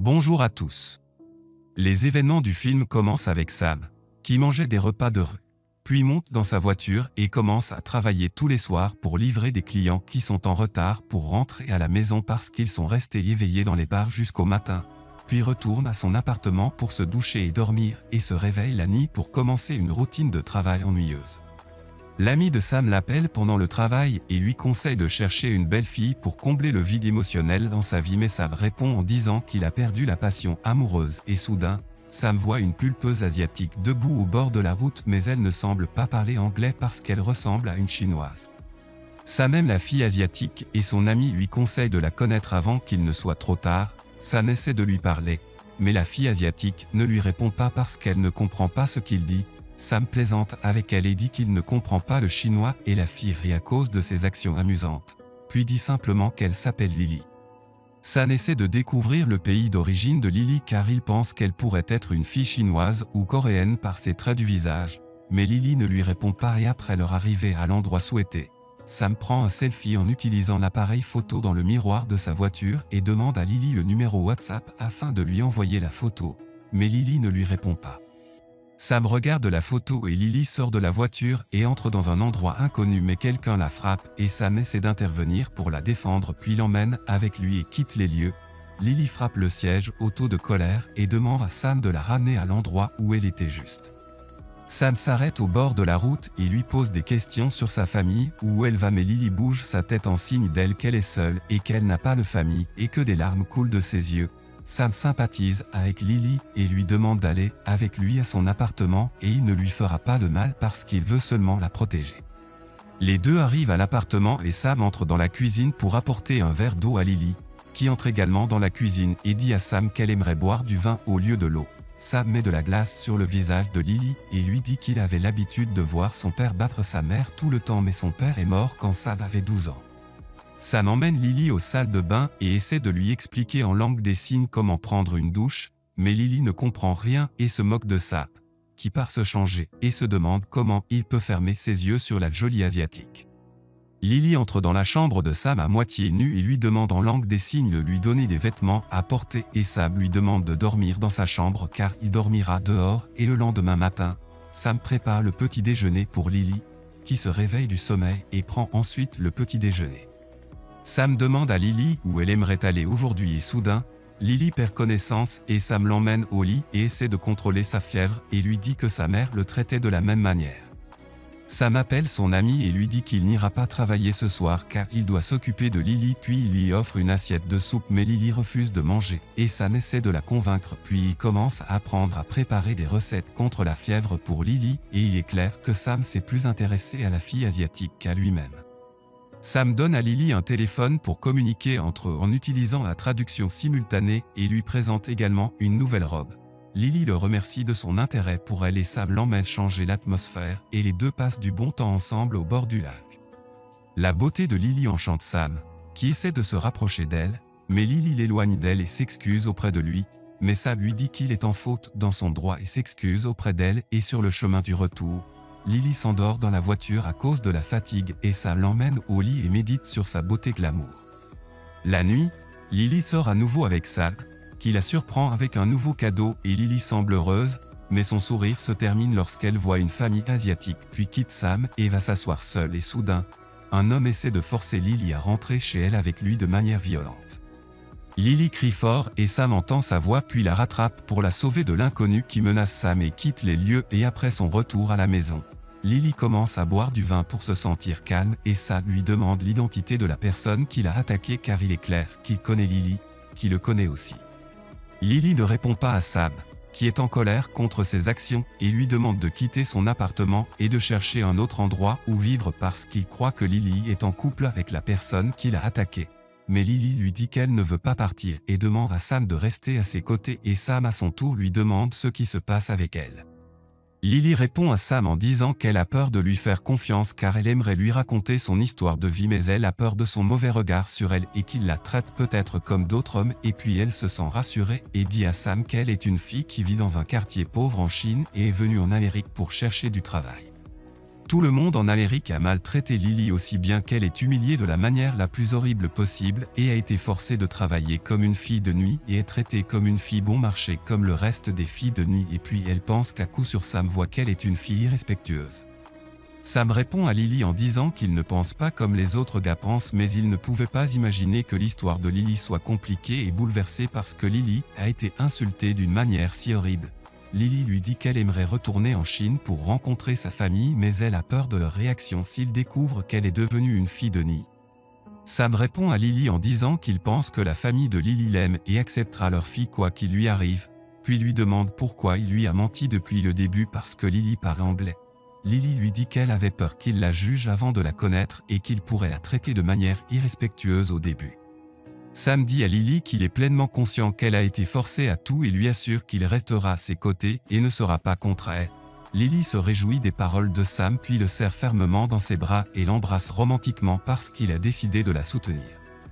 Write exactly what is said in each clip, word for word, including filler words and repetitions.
Bonjour à tous. Les événements du film commencent avec Sam, qui mangeait des repas de rue, puis monte dans sa voiture et commence à travailler tous les soirs pour livrer des clients qui sont en retard pour rentrer à la maison parce qu'ils sont restés éveillés dans les bars jusqu'au matin, puis retourne à son appartement pour se doucher et dormir et se réveille la nuit pour commencer une routine de travail ennuyeuse. L'ami de Sam l'appelle pendant le travail et lui conseille de chercher une belle fille pour combler le vide émotionnel dans sa vie, mais Sam répond en disant qu'il a perdu la passion amoureuse et soudain, Sam voit une pulpeuse asiatique debout au bord de la route, mais elle ne semble pas parler anglais parce qu'elle ressemble à une chinoise. Sam aime la fille asiatique et son ami lui conseille de la connaître avant qu'il ne soit trop tard. Sam essaie de lui parler, mais la fille asiatique ne lui répond pas parce qu'elle ne comprend pas ce qu'il dit. Sam plaisante avec elle et dit qu'il ne comprend pas le chinois et la fille rit à cause de ses actions amusantes, puis dit simplement qu'elle s'appelle Lily. Sam essaie de découvrir le pays d'origine de Lily car il pense qu'elle pourrait être une fille chinoise ou coréenne par ses traits du visage, mais Lily ne lui répond pas et après leur arrivée à l'endroit souhaité, Sam prend un selfie en utilisant l'appareil photo dans le miroir de sa voiture et demande à Lily le numéro WhatsApp afin de lui envoyer la photo, mais Lily ne lui répond pas. Sam regarde la photo et Lily sort de la voiture et entre dans un endroit inconnu, mais quelqu'un la frappe et Sam essaie d'intervenir pour la défendre puis l'emmène avec lui et quitte les lieux. Lily frappe le siège auto de colère et demande à Sam de la ramener à l'endroit où elle était juste. Sam s'arrête au bord de la route et lui pose des questions sur sa famille, où elle va, mais Lily bouge sa tête en signe d'elle qu'elle est seule et qu'elle n'a pas de famille et que des larmes coulent de ses yeux. Sam sympathise avec Lily et lui demande d'aller avec lui à son appartement et il ne lui fera pas de mal parce qu'il veut seulement la protéger. Les deux arrivent à l'appartement et Sam entre dans la cuisine pour apporter un verre d'eau à Lily, qui entre également dans la cuisine et dit à Sam qu'elle aimerait boire du vin au lieu de l'eau. Sam met de la glace sur le visage de Lily et lui dit qu'il avait l'habitude de voir son père battre sa mère tout le temps, mais son père est mort quand Sam avait douze ans. Sam emmène Lily aux salles de bain et essaie de lui expliquer en langue des signes comment prendre une douche, mais Lily ne comprend rien et se moque de Sam, qui part se changer et se demande comment il peut fermer ses yeux sur la jolie asiatique. Lily entre dans la chambre de Sam à moitié nue et lui demande en langue des signes de lui donner des vêtements à porter et Sam lui demande de dormir dans sa chambre car il dormira dehors et le lendemain matin, Sam prépare le petit déjeuner pour Lily, qui se réveille du sommeil et prend ensuite le petit déjeuner. Sam demande à Lily où elle aimerait aller aujourd'hui et soudain, Lily perd connaissance et Sam l'emmène au lit et essaie de contrôler sa fièvre et lui dit que sa mère le traitait de la même manière. Sam appelle son ami et lui dit qu'il n'ira pas travailler ce soir car il doit s'occuper de Lily, puis il lui offre une assiette de soupe, mais Lily refuse de manger et Sam essaie de la convaincre, puis il commence à apprendre à préparer des recettes contre la fièvre pour Lily et il est clair que Sam s'est plus intéressé à la fille asiatique qu'à lui-même. Sam donne à Lily un téléphone pour communiquer entre eux en utilisant la traduction simultanée et lui présente également une nouvelle robe. Lily le remercie de son intérêt pour elle et Sam l'emmène changer l'atmosphère et les deux passent du bon temps ensemble au bord du lac. La beauté de Lily enchante Sam, qui essaie de se rapprocher d'elle, mais Lily l'éloigne d'elle et s'excuse auprès de lui, mais Sam lui dit qu'il est en faute dans son droit et s'excuse auprès d'elle et sur le chemin du retour, Lily s'endort dans la voiture à cause de la fatigue et Sam l'emmène au lit et médite sur sa beauté glamour. La nuit, Lily sort à nouveau avec Sam, qui la surprend avec un nouveau cadeau et Lily semble heureuse, mais son sourire se termine lorsqu'elle voit une famille asiatique puis quitte Sam et va s'asseoir seule et soudain, un homme essaie de forcer Lily à rentrer chez elle avec lui de manière violente. Lily crie fort et Sam entend sa voix puis la rattrape pour la sauver de l'inconnu qui menace Sam et quitte les lieux et après son retour à la maison, Lily commence à boire du vin pour se sentir calme et Sam lui demande l'identité de la personne qui l'a attaqué car il est clair qu'il connaît Lily, qui le connaît aussi. Lily ne répond pas à Sam, qui est en colère contre ses actions et lui demande de quitter son appartement et de chercher un autre endroit où vivre parce qu'il croit que Lily est en couple avec la personne qui l'a attaqué. Mais Lily lui dit qu'elle ne veut pas partir et demande à Sam de rester à ses côtés et Sam à son tour lui demande ce qui se passe avec elle. Lily répond à Sam en disant qu'elle a peur de lui faire confiance car elle aimerait lui raconter son histoire de vie, mais elle a peur de son mauvais regard sur elle et qu'il la traite peut-être comme d'autres hommes, et puis elle se sent rassurée et dit à Sam qu'elle est une fille qui vit dans un quartier pauvre en Chine et est venue en Amérique pour chercher du travail. Tout le monde en Aléric a maltraité Lily aussi bien qu'elle est humiliée de la manière la plus horrible possible et a été forcée de travailler comme une fille de nuit et est traitée comme une fille bon marché comme le reste des filles de nuit et puis elle pense qu'à coup sûr Sam voit qu'elle est une fille irrespectueuse. Sam répond à Lily en disant qu'il ne pense pas comme les autres gars pensent mais il ne pouvait pas imaginer que l'histoire de Lily soit compliquée et bouleversée parce que Lily a été insultée d'une manière si horrible. Lily lui dit qu'elle aimerait retourner en Chine pour rencontrer sa famille mais elle a peur de leur réaction s'ils découvrent qu'elle est devenue une fille de nid. Sam répond à Lily en disant qu'il pense que la famille de Lily l'aime et acceptera leur fille quoi qu'il lui arrive, puis lui demande pourquoi il lui a menti depuis le début parce que Lily parle anglais. Lily lui dit qu'elle avait peur qu'il la juge avant de la connaître et qu'il pourrait la traiter de manière irrespectueuse au début. Sam dit à Lily qu'il est pleinement conscient qu'elle a été forcée à tout et lui assure qu'il restera à ses côtés et ne sera pas contre elle. Lily se réjouit des paroles de Sam puis le serre fermement dans ses bras et l'embrasse romantiquement parce qu'il a décidé de la soutenir.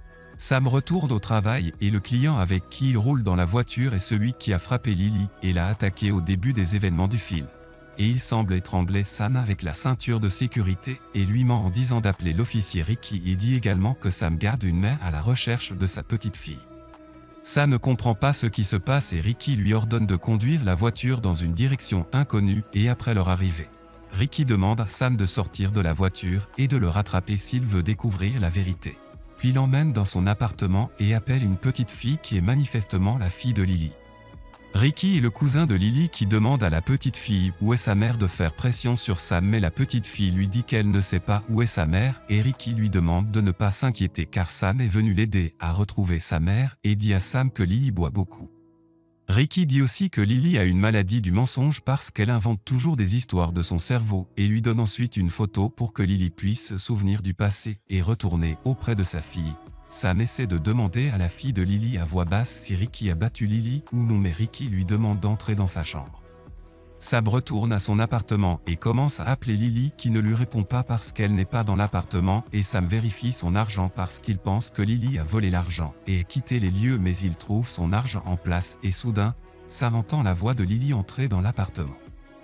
Sam retourne au travail et le client avec qui il roule dans la voiture est celui qui a frappé Lily et l'a attaqué au début des événements du film. Et il semble étrangler Sam avec la ceinture de sécurité et lui ment en disant d'appeler l'officier Ricky et dit également que Sam garde une mère à la recherche de sa petite fille. Sam ne comprend pas ce qui se passe et Ricky lui ordonne de conduire la voiture dans une direction inconnue et après leur arrivée. Ricky demande à Sam de sortir de la voiture et de le rattraper s'il veut découvrir la vérité. Puis l'emmène dans son appartement et appelle une petite fille qui est manifestement la fille de Lily. Ricky est le cousin de Lily qui demande à la petite fille où est sa mère de faire pression sur Sam mais la petite fille lui dit qu'elle ne sait pas où est sa mère et Ricky lui demande de ne pas s'inquiéter car Sam est venu l'aider à retrouver sa mère et dit à Sam que Lily boit beaucoup. Ricky dit aussi que Lily a une maladie du mensonge parce qu'elle invente toujours des histoires de son cerveau et lui donne ensuite une photo pour que Lily puisse se souvenir du passé et retourner auprès de sa fille. Sam essaie de demander à la fille de Lily à voix basse si Ricky a battu Lily ou non mais Ricky lui demande d'entrer dans sa chambre. Sam retourne à son appartement et commence à appeler Lily qui ne lui répond pas parce qu'elle n'est pas dans l'appartement et Sam vérifie son argent parce qu'il pense que Lily a volé l'argent et a quitté les lieux mais il trouve son argent en place et soudain, Sam entend la voix de Lily entrer dans l'appartement.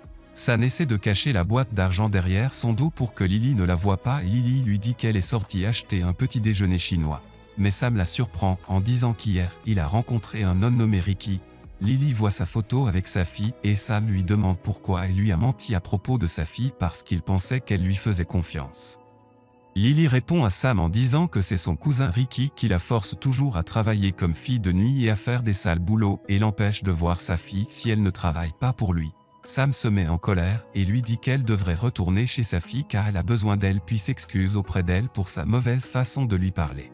Sam essaie de cacher la boîte d'argent derrière son dos pour que Lily ne la voie pas et Lily lui dit qu'elle est sortie acheter un petit déjeuner chinois. Mais Sam la surprend en disant qu'hier, il a rencontré un homme nommé Ricky. Lily voit sa photo avec sa fille et Sam lui demande pourquoi elle lui a menti à propos de sa fille parce qu'il pensait qu'elle lui faisait confiance. Lily répond à Sam en disant que c'est son cousin Ricky qui la force toujours à travailler comme fille de nuit et à faire des sales boulots et l'empêche de voir sa fille si elle ne travaille pas pour lui. Sam se met en colère et lui dit qu'elle devrait retourner chez sa fille car elle a besoin d'elle puis s'excuse auprès d'elle pour sa mauvaise façon de lui parler.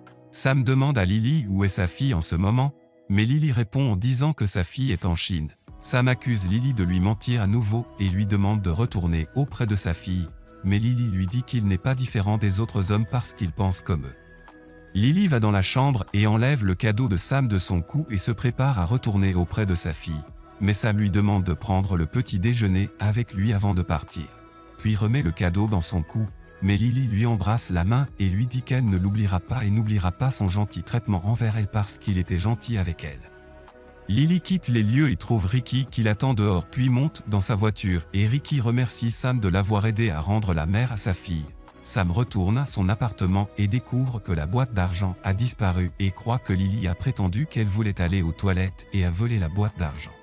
Sam demande à Lily où est sa fille en ce moment, mais Lily répond en disant que sa fille est en Chine. Sam accuse Lily de lui mentir à nouveau et lui demande de retourner auprès de sa fille, mais Lily lui dit qu'il n'est pas différent des autres hommes parce qu'il pense comme eux. Lily va dans la chambre et enlève le cadeau de Sam de son cou et se prépare à retourner auprès de sa fille, mais Sam lui demande de prendre le petit déjeuner avec lui avant de partir, puis remet le cadeau dans son cou. Mais Lily lui embrasse la main et lui dit qu'elle ne l'oubliera pas et n'oubliera pas son gentil traitement envers elle parce qu'il était gentil avec elle. Lily quitte les lieux et trouve Ricky qui l'attend dehors puis monte dans sa voiture et Ricky remercie Sam de l'avoir aidé à rendre la mère à sa fille. Sam retourne à son appartement et découvre que la boîte d'argent a disparu et croit que Lily a prétendu qu'elle voulait aller aux toilettes et a volé la boîte d'argent.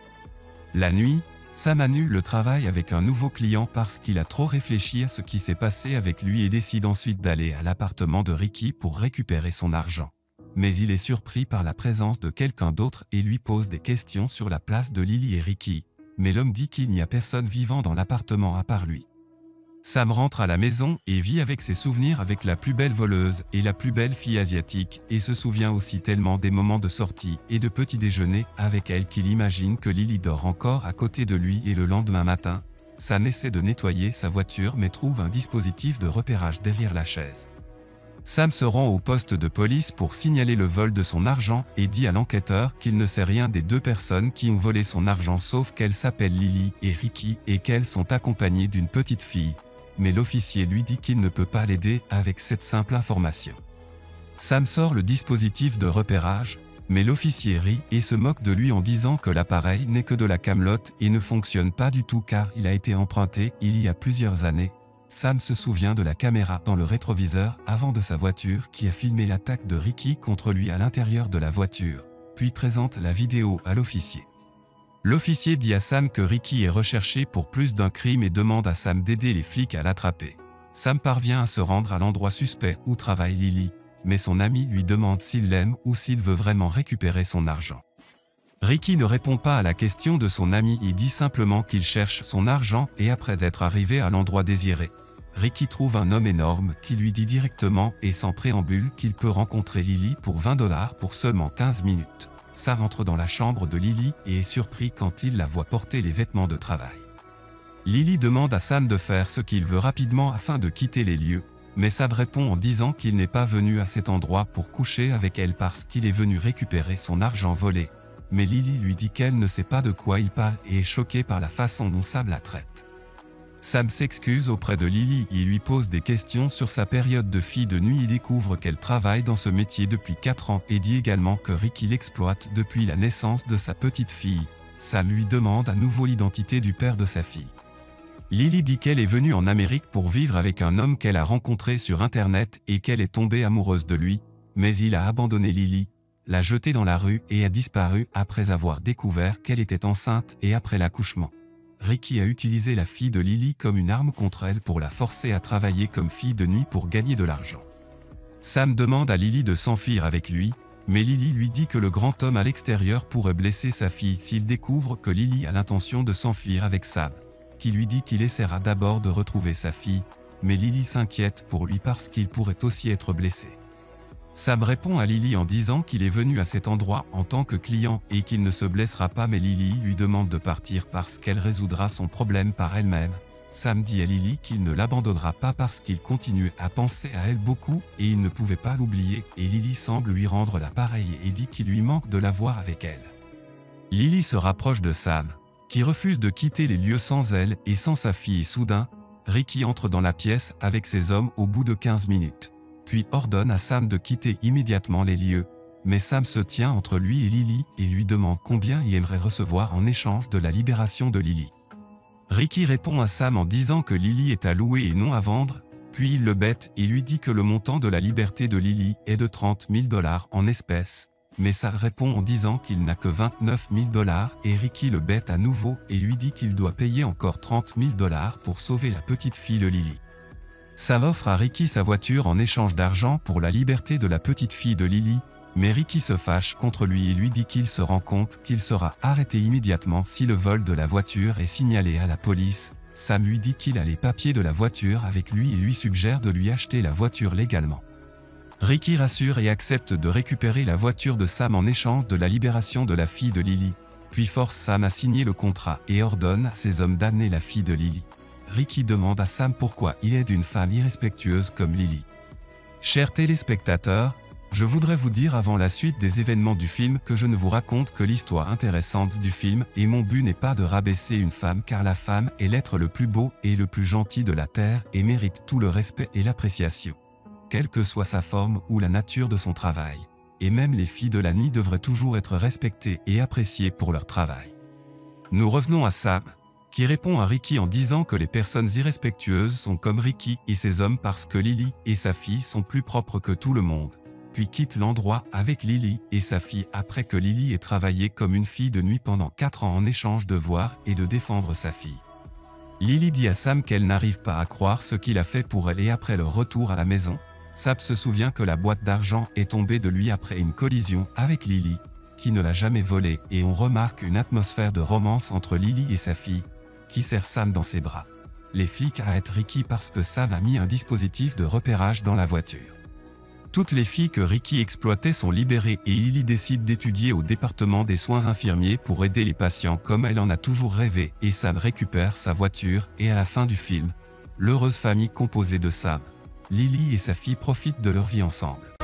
La nuit, Sam annule le travail avec un nouveau client parce qu'il a trop réfléchi à ce qui s'est passé avec lui et décide ensuite d'aller à l'appartement de Ricky pour récupérer son argent. Mais il est surpris par la présence de quelqu'un d'autre et lui pose des questions sur la place de Lily et Ricky, mais l'homme dit qu'il n'y a personne vivant dans l'appartement à part lui. Sam rentre à la maison et vit avec ses souvenirs avec la plus belle voleuse et la plus belle fille asiatique et se souvient aussi tellement des moments de sortie et de petit déjeuner avec elle qu'il imagine que Lily dort encore à côté de lui et le lendemain matin, Sam essaie de nettoyer sa voiture mais trouve un dispositif de repérage derrière la chaise. Sam se rend au poste de police pour signaler le vol de son argent et dit à l'enquêteur qu'il ne sait rien des deux personnes qui ont volé son argent sauf qu'elles s'appellent Lily et Ricky et qu'elles sont accompagnées d'une petite fille. Mais l'officier lui dit qu'il ne peut pas l'aider avec cette simple information. Sam sort le dispositif de repérage, mais l'officier rit et se moque de lui en disant que l'appareil n'est que de la camelote et ne fonctionne pas du tout car il a été emprunté il y a plusieurs années. Sam se souvient de la caméra dans le rétroviseur avant de sa voiture qui a filmé l'attaque de Ricky contre lui à l'intérieur de la voiture, puis présente la vidéo à l'officier. L'officier dit à Sam que Ricky est recherché pour plus d'un crime et demande à Sam d'aider les flics à l'attraper. Sam parvient à se rendre à l'endroit suspect où travaille Lily, mais son ami lui demande s'il l'aime ou s'il veut vraiment récupérer son argent. Ricky ne répond pas à la question de son ami et dit simplement qu'il cherche son argent et après être arrivé à l'endroit désiré, Ricky trouve un homme énorme qui lui dit directement et sans préambule qu'il peut rencontrer Lily pour vingt dollars pour seulement quinze minutes. Sam entre dans la chambre de Lily et est surpris quand il la voit porter les vêtements de travail. Lily demande à Sam de faire ce qu'il veut rapidement afin de quitter les lieux, mais Sam répond en disant qu'il n'est pas venu à cet endroit pour coucher avec elle parce qu'il est venu récupérer son argent volé. Mais Lily lui dit qu'elle ne sait pas de quoi il parle et est choquée par la façon dont Sam la traite. Sam s'excuse auprès de Lily et lui pose des questions sur sa période de fille de nuit et découvre qu'elle travaille dans ce métier depuis quatre ans et dit également que Ricky l'exploite depuis la naissance de sa petite fille. Sam lui demande à nouveau l'identité du père de sa fille. Lily dit qu'elle est venue en Amérique pour vivre avec un homme qu'elle a rencontré sur Internet et qu'elle est tombée amoureuse de lui, mais il a abandonné Lily, l'a jetée dans la rue et a disparu après avoir découvert qu'elle était enceinte et après l'accouchement. Ricky a utilisé la fille de Lily comme une arme contre elle pour la forcer à travailler comme fille de nuit pour gagner de l'argent. Sam demande à Lily de s'enfuir avec lui, mais Lily lui dit que le grand homme à l'extérieur pourrait blesser sa fille s'il découvre que Lily a l'intention de s'enfuir avec Sam, qui lui dit qu'il essaiera d'abord de retrouver sa fille, mais Lily s'inquiète pour lui parce qu'il pourrait aussi être blessé. Sam répond à Lily en disant qu'il est venu à cet endroit en tant que client et qu'il ne se blessera pas, mais Lily lui demande de partir parce qu'elle résoudra son problème par elle-même. Sam dit à Lily qu'il ne l'abandonnera pas parce qu'il continue à penser à elle beaucoup et il ne pouvait pas l'oublier, et Lily semble lui rendre l'appareil et dit qu'il lui manque de la voir avec elle. Lily se rapproche de Sam, qui refuse de quitter les lieux sans elle et sans sa fille, et soudain, Ricky entre dans la pièce avec ses hommes au bout de quinze minutes. Puis ordonne à Sam de quitter immédiatement les lieux, mais Sam se tient entre lui et Lily et lui demande combien il aimerait recevoir en échange de la libération de Lily. Ricky répond à Sam en disant que Lily est à louer et non à vendre, puis il le bête et lui dit que le montant de la liberté de Lily est de trente mille dollars en espèces, mais Sam répond en disant qu'il n'a que vingt-neuf mille dollars et Ricky le bête à nouveau et lui dit qu'il doit payer encore trente mille dollars pour sauver la petite fille de Lily. Sam offre à Ricky sa voiture en échange d'argent pour la liberté de la petite fille de Lily, mais Ricky se fâche contre lui et lui dit qu'il se rend compte qu'il sera arrêté immédiatement si le vol de la voiture est signalé à la police. Sam lui dit qu'il a les papiers de la voiture avec lui et lui suggère de lui acheter la voiture légalement. Ricky rassure et accepte de récupérer la voiture de Sam en échange de la libération de la fille de Lily, puis force Sam à signer le contrat et ordonne à ses hommes d'amener la fille de Lily. Ricky demande à Sam pourquoi il aide une femme irrespectueuse comme Lily. Chers téléspectateurs, je voudrais vous dire avant la suite des événements du film que je ne vous raconte que l'histoire intéressante du film et mon but n'est pas de rabaisser une femme car la femme est l'être le plus beau et le plus gentil de la terre et mérite tout le respect et l'appréciation, quelle que soit sa forme ou la nature de son travail. Et même les filles de la nuit devraient toujours être respectées et appréciées pour leur travail. Nous revenons à Sam, qui répond à Ricky en disant que les personnes irrespectueuses sont comme Ricky et ses hommes parce que Lily et sa fille sont plus propres que tout le monde, puis quitte l'endroit avec Lily et sa fille après que Lily ait travaillé comme une fille de nuit pendant quatre ans en échange de voir et de défendre sa fille. Lily dit à Sam qu'elle n'arrive pas à croire ce qu'il a fait pour elle et après leur retour à la maison, Sam se souvient que la boîte d'argent est tombée de lui après une collision avec Lily, qui ne l'a jamais volée et on remarque une atmosphère de romance entre Lily et sa fille, qui serre Sam dans ses bras. Les flics arrêtent Ricky parce que Sam a mis un dispositif de repérage dans la voiture. Toutes les filles que Ricky exploitait sont libérées et Lily décide d'étudier au département des soins infirmiers pour aider les patients comme elle en a toujours rêvé et Sam récupère sa voiture et à la fin du film, l'heureuse famille composée de Sam, Lily et sa fille profitent de leur vie ensemble.